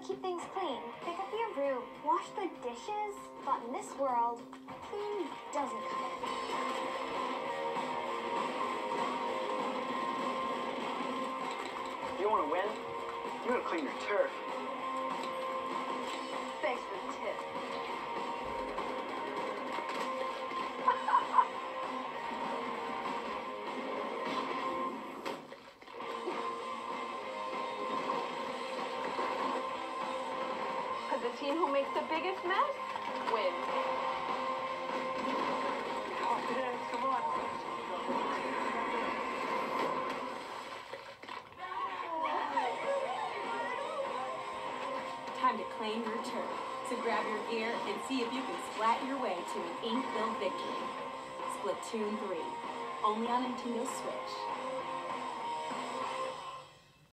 keep things clean. Pick up your room, wash the dishes, but in this world, clean doesn't cut it. You want to win? You gotta clean your turf. Thanks for the tip. The team who makes the biggest mess wins. Oh, yes, come on. Time to claim your turf. So grab your gear and see if you can splat your way to an ink-filled victory. Splatoon 3, only on Nintendo Switch.